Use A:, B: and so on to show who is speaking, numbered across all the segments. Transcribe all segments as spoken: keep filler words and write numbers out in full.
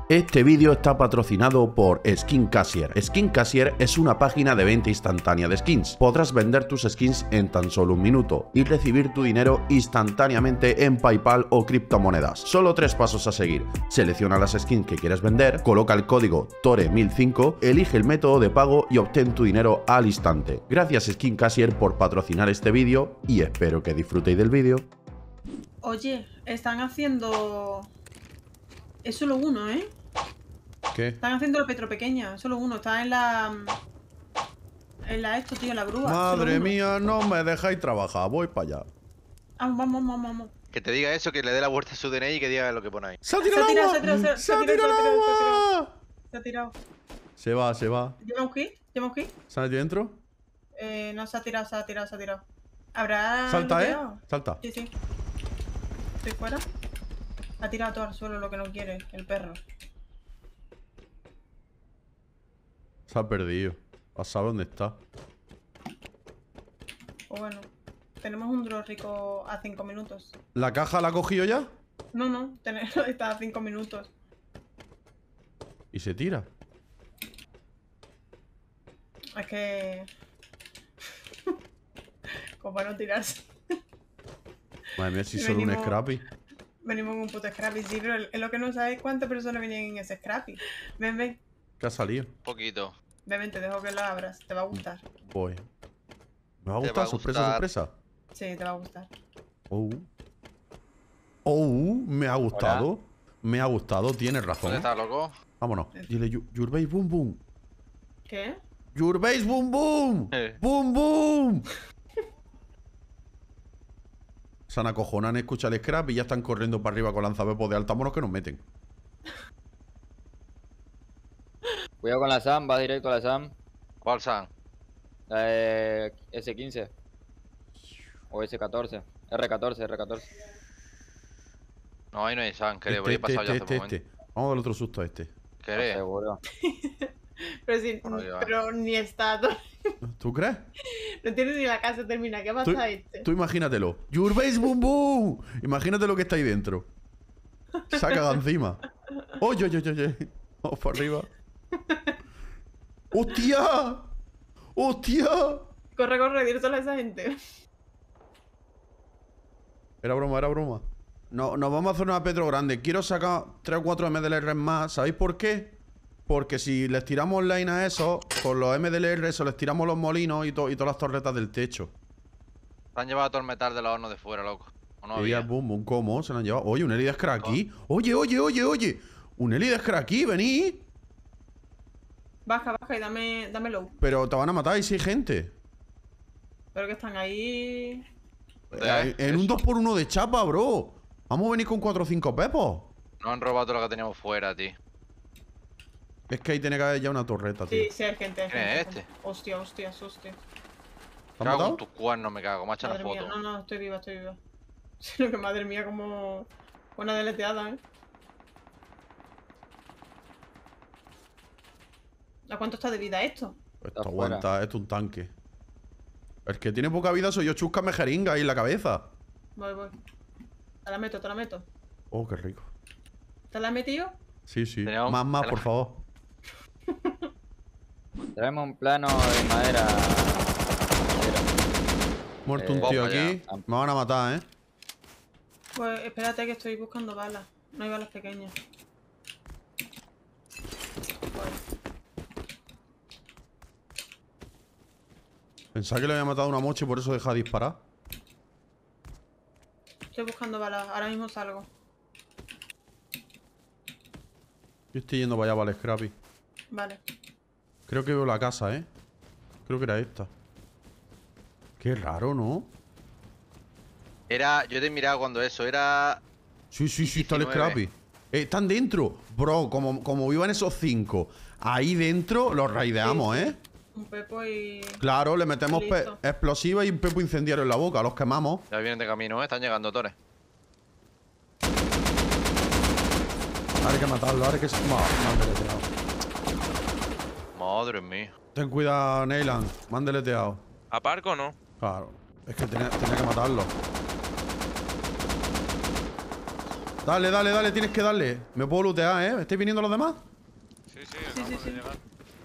A: Este vídeo está patrocinado por Skin Cashier. Skin Cashier es una página de venta instantánea de skins. Podrás vender tus skins en tan solo un minuto y recibir tu dinero instantáneamente en PayPal o criptomonedas. Solo tres pasos a seguir. Selecciona las skins que quieres vender, coloca el código T O R E mil cinco, elige el método de pago y obtén tu dinero al instante. Gracias Skin Cashier por patrocinar este vídeo y espero que disfrutéis del vídeo.
B: Oye, están haciendo... Es solo uno, ¿eh?
A: ¿Qué?
B: Están haciendo la Petro pequeña, solo uno. Está en la... En la esto, tío, en la grúa.
A: Madre mía, no me dejáis trabajar. Voy para allá.
B: Vamos, vamos, vamos, vamos.
C: Que te diga eso, que le dé la vuelta a su D N I y que diga lo que pone ahí.
A: ¡Se ha tirado el agua!
B: Se ha tirado, se ha tirado,
A: ¡Se ha tirado el agua!
B: Se ha tirado.
A: Se va, se va.
B: ¿Lleva un hit? ¿Lleva un hit?
A: ¿Se ha metido dentro?
B: Eh, no, se ha tirado, se ha tirado, se ha tirado. ¿Habrá...
A: Salta, ¿eh?
B: looteado?
A: Salta.
B: Sí, sí. Estoy fuera. Ha tirado todo al suelo lo que no quiere, el perro.
A: Se ha perdido. ¿A saber dónde está?
B: Pues bueno, tenemos un draw rico a cinco minutos.
A: ¿La caja la ha cogido ya?
B: No, no, tenemos, está a cinco minutos.
A: Y se tira.
B: Es que... Como para no tirarse.
A: Madre mía, si solo un
B: Venimos-
A: Scrappy.
B: Venimos en un puto Scrappy, sí, pero es lo que no sabes cuántas personas venían en ese Scrappy. Ven, ven,
A: ¿Qué ha salido?
C: Un poquito.
B: ven, ven, te dejo que lo abras, te va a gustar.
A: Voy. ¿Me va a
C: Te
A: gustar?
C: va a
A: ¿Sorpresa,
C: gustar.
A: sorpresa?
B: Sí, te va a gustar.
A: Oh. Oh, me ha gustado. Me ha gustado, tienes razón.
C: ¿Dónde está, loco?
A: Vámonos. Dile, "Yu- your base boom boom.
B: ¿Qué?
A: Your base boom boom.
C: Eh.
A: Boom boom. Se han acojonado, han escuchado el scrap y ya están corriendo para arriba con lanzabepos de altamonos que nos meten.
D: Cuidado con la SAM, va directo a la SAM.
C: ¿Cuál San?
D: La de ese quince. O ese catorce. R catorce, R catorce.
C: No, ahí no hay San, creo. Por
A: Este,
C: ahí he
A: este,
C: pasado ya
A: este,
C: hace un
A: este,
C: momento.
A: este. Vamos a darle otro susto a este.
C: ¿Querés?
D: Seguro.
B: Pero sí,
C: Bueno, ahí va.
B: pero ni está.
A: ¿Tú crees?
B: No tiene ni la casa terminada. ¿Qué pasa
A: Tú,
B: este?
A: tú imagínatelo. Your base boom boom. Imagínate lo que está ahí dentro. Se ha cagado encima. Oye, oye, oye, oye. Vamos para arriba. ¡Hostia! ¡Hostia!
B: Corre, corre, directo a esa gente.
A: Era broma, era broma. No, nos vamos a hacer una Petro grande. Quiero sacar tres o cuatro M D L Rs más. ¿Sabéis por qué? Porque si les tiramos online a eso, con los M D L Rs, o les tiramos los molinos y, to- y todas las torretas del techo.
C: Se han llevado todo el metal de los hornos de fuera, loco. ¿O no
A: Y ya,
C: había?
A: boom, boom, ¿cómo? Se lo han llevado. Oye, un Elite Scrap aquí. Oye, oye, oye, oye. Un Elite Scrap aquí, vení.
B: Baja, baja y dame, dame low.
A: Pero te van a matar y sí, gente.
B: Pero que están ahí.
A: Eh, En un dos por uno de chapa, bro. Vamos a venir con cuatro o cinco pepos.
C: Nos han robado todo lo que teníamos fuera, tío.
A: Es que ahí tiene que haber ya una torreta, tío.
B: Sí, sí, hay gente. Hay
C: ¿Quién
B: gente,
C: es
B: hay gente.
C: este?
B: Hostia, hostia, hostia.
A: ¿Te han
C: Cago en
A: matado?
C: tus cuernos, me cago. Me ha echado
B: Madre
C: una
B: mía,
C: foto.
B: no, no, estoy viva, estoy viva. Sino que madre mía, como buena deleteada, ¿eh? ¿A cuánto está de vida esto?
A: Esto
D: Está
A: aguanta,
D: fuera.
A: esto es un tanque. El que tiene poca vida soy yo, chúscame jeringa ahí en la cabeza.
B: Voy, voy. Te la meto, te la meto.
A: Oh, qué rico.
B: ¿Te la he metido?
A: Sí, sí.
C: Tenemos-
A: Más, más,
C: te la-
A: por favor.
D: Traemos un plano de madera.
A: Muerto un
D: Eh,
A: tío
C: vamos
A: aquí. Me van a matar, ¿eh?
B: Pues espérate que estoy buscando balas. No hay balas pequeñas.
A: Pensaba que le había matado una mocha y por eso deja de disparar.
B: Estoy buscando balas. Ahora mismo salgo.
A: Yo estoy yendo para allá para el Scrappy.
B: Vale.
A: Creo que veo la casa, ¿eh? Creo que era esta. Qué raro, ¿no?
C: Era... Yo te he mirado cuando eso, era...
A: Sí, sí, sí, está el
C: diecinueve.
A: Scrappy. Eh, están dentro. Bro, como, como vivan esos cinco. Ahí dentro los raideamos,
B: Sí, sí.
A: ¿eh?
B: Un pepo y...
A: Claro, le metemos pe-
B: Listo.
A: explosiva y un pepo incendiario en la boca. Los quemamos.
C: Ya vienen de camino, ¿eh? Están llegando, Tores.
A: Ahora hay que matarlo, ahora hay que... Ma- mándele teado.
C: Madre mía.
A: Ten cuidado, Neyland. Mándele teado.
E: ¿Aparco o no?
A: Claro. Es que tenía, tenía que matarlo. Dale, dale, dale, tienes que darle. Me puedo lootear, ¿eh? ¿Estáis viniendo los demás?
E: Sí, sí,
B: Sí,
E: acabamos
B: sí,
E: de
B: sí.
E: llegar.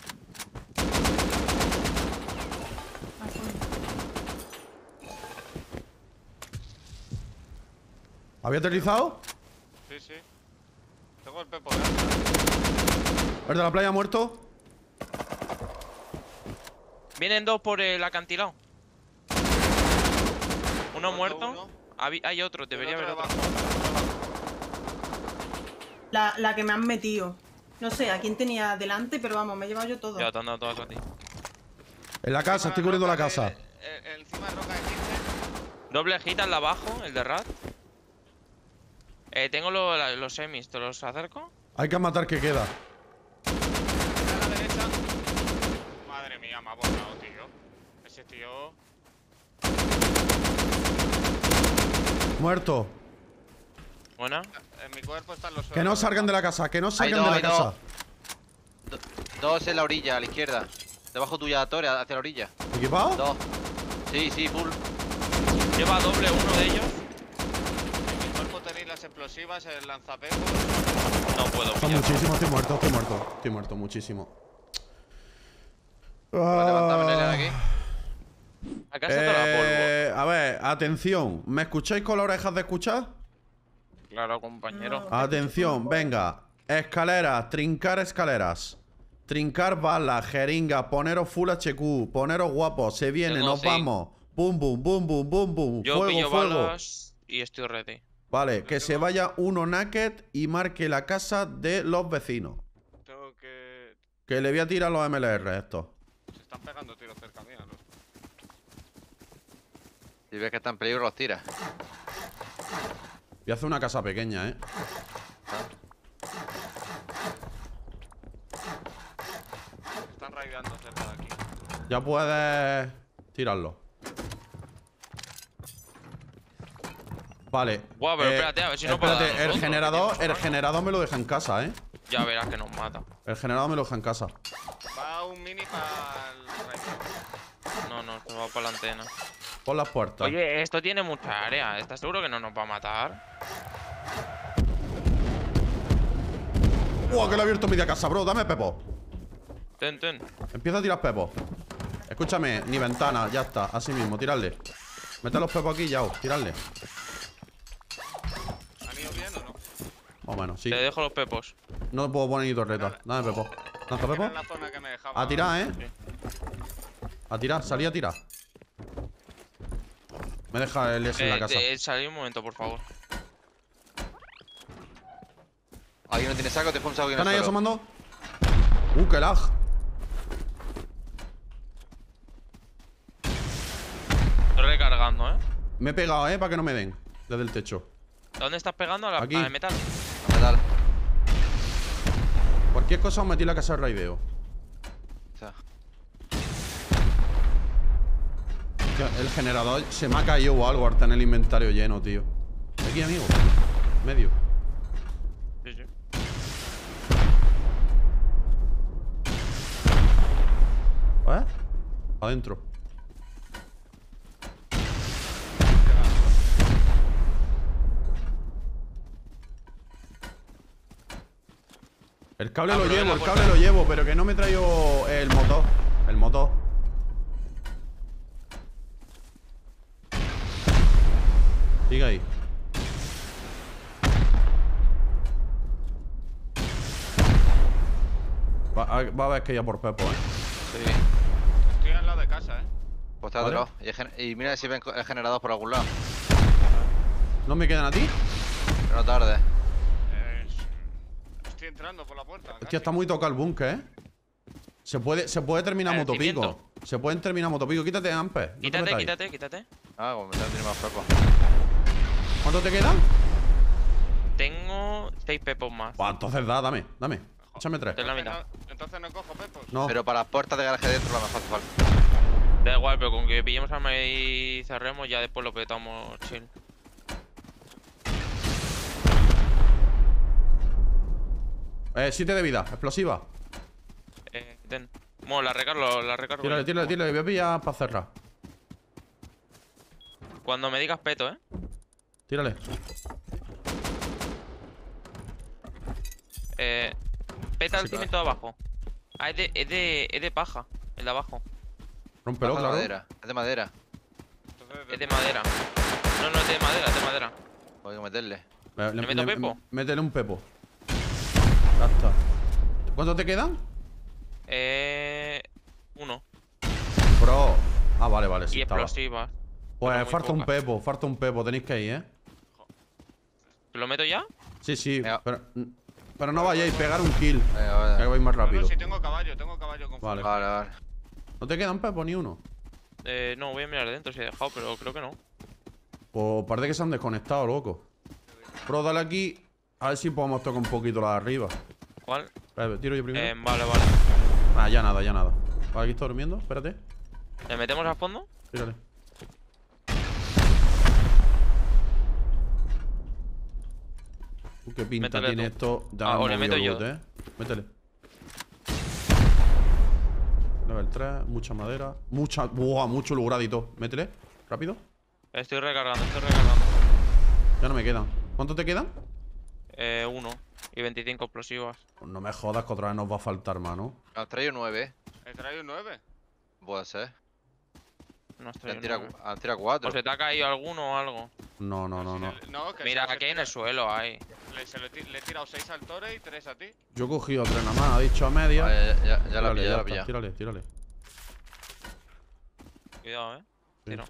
B: Ah, coño.
A: ¿Había aterrizado?
E: Sí, sí. Tengo el Pepo, ¿eh?
A: ¿El de la playa muerto?
F: Vienen dos por el acantilado. Uno
E: Muerto
F: muerto.
E: uno.
F: Habi- Hay otro,
E: El
F: debería haber
E: otro
F: otro.
E: debajo, el otro debajo.
B: La, la que me han metido. No sé a quién tenía delante, pero vamos, me he llevado yo todo.
F: Ya te han dado todas a ti.
A: En la casa, estoy cubriendo la casa.
E: Eh, eh, encima de roca de quince.
F: Doble hit al de abajo, el de Rat. Eh, tengo lo- la- los semis, ¿te los acerco?
A: Hay que matar que queda.
E: A la derecha. Madre mía, me ha borrado, tío. Ese tío.
A: Muerto.
F: Buena.
E: En mi cuerpo están los.
A: Que no salgan de la casa, que no salgan
C: dos,
A: de la
C: hay dos.
A: casa.
C: Do- dos en la orilla, a la izquierda. Debajo tuya, Tore, hacia la orilla.
A: ¿Equipado?
C: Dos. Sí, sí, full.
F: Lleva doble uno de ellos.
E: En mi cuerpo tenéis las explosivas, el lanzapepos.
F: No puedo
A: Son
F: pillar.
A: muchísimos, estoy muerto, estoy muerto. Estoy muerto, muchísimo.
C: Vale, levantame el de aquí.
F: La casa toda polvo.
A: Eh, a ver, atención. ¿Me escucháis con las orejas de escuchar?
F: Claro, compañero.
B: No.
A: Atención, venga. Escaleras, trincar escaleras. Trincar balas, jeringas, poneros full H Q, poneros guapos, se viene,
F: Tengo
A: nos
F: sí.
A: vamos. Bum, bum, bum, bum, bum, bum.
F: Yo
A: Fuego,
F: pillo
A: fuego.
F: balas y estoy ready.
A: Vale, que se vaya uno naked y marque la casa de los vecinos.
E: Tengo que.
A: Que le voy a tirar los M L R estos.
E: Se están pegando tiros cerca mía, ¿no?
C: Si ves que está en peligro, los tiras.
A: Voy a hacer una casa pequeña, ¿eh?
E: Están raideando cerca de aquí.
A: Ya puedes tirarlo. Vale.
F: Guau, pero
A: eh,
F: espérate, a ver si no puedo
A: espérate,
F: dar
A: el
F: nosotros,
A: generador,
F: que
A: el
F: tenemos
A: generador me lo deja en casa, ¿eh?
F: Ya verás que nos mata.
A: El generador me lo deja en casa.
E: Va un mini para el raideo.
F: No, no, se va para la antena.
A: Pon las puertas.
F: Oye, esto tiene mucha área. ¿Estás seguro que no nos va a matar?
A: ¡Wow! Que le he abierto media casa, bro. Dame pepo.
F: Ten, ten.
A: Empieza a tirar pepos. Escúchame, ni ventana, ya está. Así mismo, tirarle. Mete los pepos aquí, ya, tirarle.
E: ¿Han ido bien o no?
A: Más o menos, sí.
F: Te dejo los pepos.
A: No puedo poner ni torreta. Dame pepo. ¿Lanza pepo?
E: Era en la zona que me dejaba.
A: A tirar, ¿eh?
F: Sí.
A: A tirar, salí a tirar. Me deja el S en la
F: Eh,
A: casa.
F: eh, salí un momento, por favor.
C: ¿Alguien no tiene saco? Te dejo un saco aquí en
A: ¿Están
C: el
A: ahí
C: suelo.
A: asomando? Uh, qué lag.
F: Estoy recargando, ¿eh?
A: Me he pegado, ¿eh? Para que no me den. Desde el techo.
F: ¿Dónde estás pegando? A la,
A: Aquí.
F: al metal.
C: Metal.
A: Cualquier cosa os metí en la casa de raideo.
C: O sea,
A: Tío, el generador se me ha caído o algo al tener el inventario lleno, tío. Aquí, amigo. Medio.
F: Sí, sí.
A: ¿Eh? Adentro. El cable
F: Ah,
A: lo
F: pero
A: llevo,
F: ven la
A: el
F: puerta.
A: cable lo llevo, pero que no me traigo el motor. El motor. Sigue ahí. Va, a- va a ver que ya por Pepo, eh.
C: sí.
E: Estoy al lado de casa, eh.
C: Pues está
A: Vale.
C: drop. Y, el gen- y mira si ven el generador por algún lado.
A: ¿No me quedan a ti?
C: Pero no tarde.
E: Eh, Estoy entrando por la puerta. casi.
A: Hostia, está muy tocado el búnker, eh. Se puede, se puede terminar
F: El
A: motopico.
F: cimiento.
A: Se pueden terminar motopico. Quítate, Ampes. No te
F: Quítate,
A: metáis.
F: quítate, quítate.
C: Ah, como me tiene más poco.
A: ¿Cuánto te quedan?
F: Tengo seis pepos más.
A: Pues entonces da, dame, dame. Échame tres.
F: Ten la
E: Entonces
F: mitad.
E: no, entonces no cojo pepos.
A: No.
C: Pero para las puertas de garaje dentro lo mejor hace falta.
F: Da igual, pero con que pillemos arma y cerremos, ya después lo petamos chill.
A: Eh, siete de vida, explosiva.
F: Eh, ten. Bueno, la recargo, la recargo.
A: Tírale,
F: yo.
A: tírale, tírale. Voy a pillar para cerrar.
F: Cuando me digas peto, ¿eh?
A: Tírale.
F: Eh. Peta el
A: Sí,
F: cimiento de abajo. Ah, es de, es de, es de paja. El de abajo.
A: Rómpelo,
C: Baja de
A: claro.
C: madera. Es de madera.
E: Entonces,
F: Es de madera. No, no es de madera, es de madera.
C: Hay que meterle.
A: Le,
F: ¿Le meto pepo?
A: Métele un pepo. Ya está. ¿Cuántos te quedan?
F: Eh. Uno.
A: Bro. Ah, vale, vale, sí
F: Y
A: estaba.
F: explosivas.
A: Pues
F: pero muy
A: falta un
F: pocas.
A: pepo, falta un pepo. Tenéis que ir, ¿eh?
F: ¿Te lo meto ya?
A: Sí, sí.
C: Venga.
A: Pero, pero no vayáis, pegar un kill.
C: Venga,
A: Ya
C: vale.
A: que vais más
E: no, no,
A: rápido.
E: si tengo caballo, tengo caballo con
A: Vale.
C: Vale, vale.
A: ¿No te quedan pepo ni uno?
F: Eh, no, voy a mirar dentro si he dejado, pero creo que no.
A: Pues parece que se han desconectado, loco. Bro, dale aquí. A ver si podemos tocar un poquito la de arriba.
F: ¿Cuál?
A: Espera, tiro yo primero.
F: Eh, vale, vale.
A: Ah, ya nada, ya nada. Vale, aquí está durmiendo. Espérate.
F: ¿Le metemos a fondo?
A: Tírale. Uh, qué pinta
F: Métele
A: tiene
F: tú.
A: esto. Ya
F: Ah,
A: hemos
F: o le
A: movido
F: meto
A: el
F: yo.
A: boot, ¿eh? Métele. Level tres, mucha madera. Mucha. Buah, mucho lugradito. Métele. Rápido.
F: Estoy recargando, estoy recargando.
A: Ya no me quedan. ¿Cuántos te quedan?
F: Eh, uno. Y veinticinco explosivas.
A: Pues no me jodas que otra vez nos va a faltar, mano.
C: Has traído nueve.
E: He traído nueve.
C: Puede ser.
F: No
C: Te
F: estoy.
C: han tirado, han tirado cuatro.
F: ¿O se te ha caído alguno o algo?
A: No, no, no, no.
E: No, que
F: Mira,
E: se-
F: aquí
E: se
F: en el
E: tira-
F: suelo hay.
E: Le, se le, ti- le he tirado seis al Tore y tres a ti.
A: Yo he cogido tres nada más, ha dicho a media.
C: Vale, ya, ya, ya la
A: Tírale,
C: pillé, ya la
A: está,
C: pillé.
A: Tírale, tírale.
F: Cuidado, eh.
A: Sí.
F: Tiro.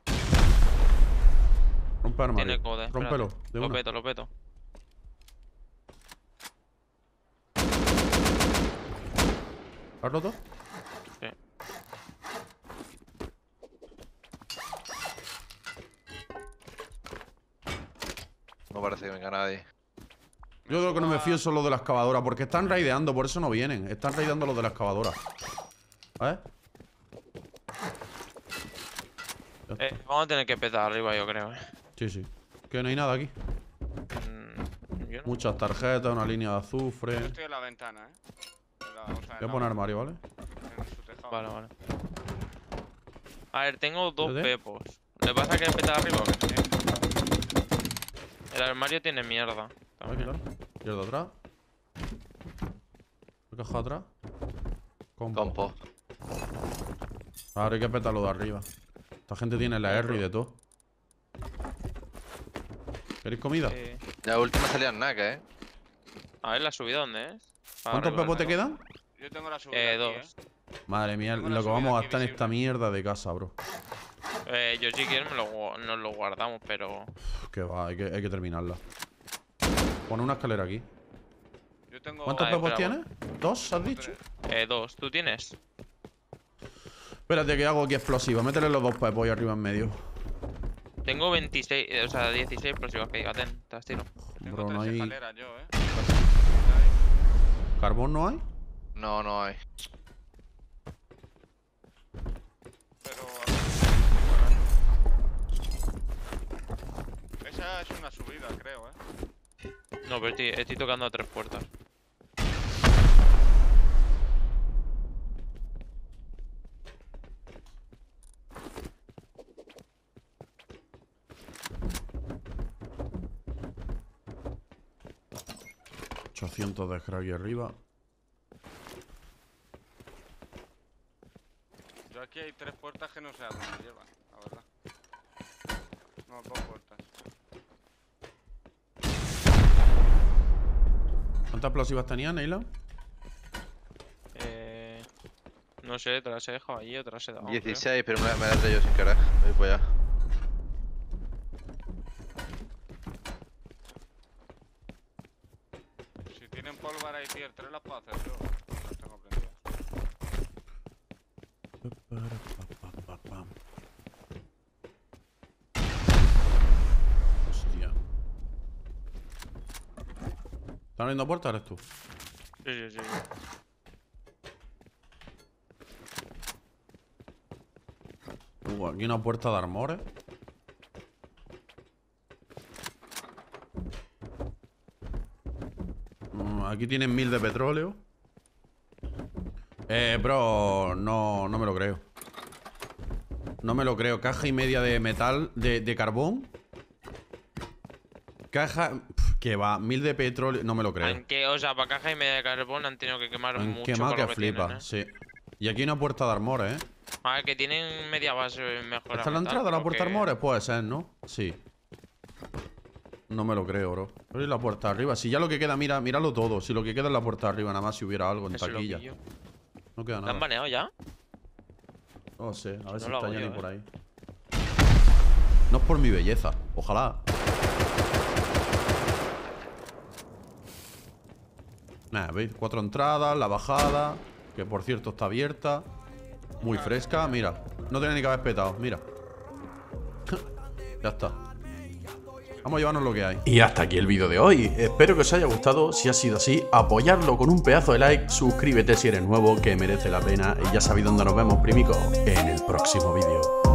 A: Rompe armario.
F: Tiene code. espérate.
A: Rómpelo, de
F: Lo
A: una.
F: peto, lo peto.
A: ¿Has roto?
F: Sí.
C: No parece que venga nadie.
A: Yo de lo que no me fío son los de la excavadora, porque están raideando, por eso no vienen. Están raideando los de la excavadora. ¿Vale?
F: Eh, vamos a tener que petar arriba, yo creo. eh.
A: Sí, sí. Que no hay nada aquí.
F: Mm, yo no.
A: Muchas tarjetas, una línea de
E: Yo
A: azufre.
E: estoy en la ventana, eh. En la- o sea, en
A: Voy a
E: la-
A: poner armario, ¿vale?
E: en su tejado.
F: Vale, vale. A ver, tengo dos
A: ¿Espérate?
F: pepos. ¿Le vas a querer petar arriba o qué? El armario tiene mierda.
A: A ver,
F: también.
A: claro. Izquierda atrás. Caja atrás. Compo.
C: Compo.
A: Ahora hay que petarlo de arriba. Esta gente tiene la R y de todo. ¿Queréis comida?
F: Eh,
C: La última salía en Naka, eh.
F: a ver, la subida, ¿dónde es?
A: ¿Cuántos
F: Arriba,
A: pepos te
F: ¿no?
A: quedan?
E: Yo tengo la subida
F: Eh,
E: aquí,
F: dos.
E: eh.
A: Madre mía,
E: Tengo
A: lo
E: la
A: que vamos a
E: subida aquí
A: gastar en esta
E: visible.
A: mierda de casa, bro.
F: Eh, yo si quieres me lo, gu- nos lo guardamos, pero...
A: Uf, que va, hay que, hay que terminarla. Pon una escalera aquí.
E: Yo tengo...
A: ¿Cuántos
F: Ah,
A: pepos
F: espera,
A: tienes? ¿Dos, has dicho?
E: tres.
F: Eh, dos. ¿Tú tienes?
A: Espérate que hago aquí explosiva. Métele los dos pepos ahí arriba en medio.
F: Tengo veintiséis, eh, o sea, dieciséis explosivos que diga, ten, te las tiro.
E: Tengo
A: Bro, no
E: tres
A: hay...
E: escaleras yo, eh.
A: ¿Carbón no hay?
C: No, no hay.
E: Pero... Esa es una subida, creo, eh.
F: No, pero estoy, estoy tocando a tres puertas.
A: ochocientos de scrap aquí arriba.
E: Yo aquí hay tres puertas que no sé a dónde llevan, la verdad. No, dos puertas.
A: ¿Cuántas explosivas tenías, Neila?
F: Eh... No sé, te las he dejado allí o te las he dado. creo.
C: dieciséis, pero me, me la he traído sin querer. Voy para allá.
E: Si tienen pólvora y tier tres las puedo hacer yo. Las tengo prendidas.
A: Hostia. ¿Están abriendo puertas? ¿Eres tú?
F: Sí, sí, sí.
A: Uh, aquí una puerta de armores. Mm, aquí tienen mil de petróleo. Eh, bro, no, no me lo creo. No me lo creo. Caja y media de metal, de, de carbón. Caja... pf, que va, mil de petróleo... No me lo creo.
F: Aunque, o sea, para caja y media de carbón han tenido que quemar
A: Han
F: mucho.
A: quemado
F: por
A: que
F: lo
A: flipa,
F: tienen, ¿eh?
A: sí. Y aquí hay una puerta de armores, ¿eh?
F: A ver, que tienen media base mejor.
A: ¿Está en la entrada la puerta de armores? Puede ser, ¿no? Sí. No me lo creo, bro. Pero ¿y la puerta de arriba? Si ya lo que queda, mira, míralo todo. Si lo que queda es la puerta de arriba, nada más si hubiera algo en taquilla. No queda
F: ¿Te han
A: nada.
F: baneado ya?
A: No sé, a ver
F: no
A: si
F: lo
A: está
F: hago
A: ya
F: yo,
A: ni
F: eh.
A: por ahí. No es por mi belleza, ojalá. Nah, ¿veis? Cuatro entradas, la bajada, que por cierto está abierta. Muy fresca, mira. No tiene ni que haber petado, mira. Ya está. Vamos a llevarnos lo que hay. Y hasta aquí el vídeo de hoy. Espero que os haya gustado. Si ha sido así, apoyarlo con un pedazo de like. Suscríbete si eres nuevo, que merece la pena. Y ya sabéis dónde nos vemos, primico, en el próximo vídeo.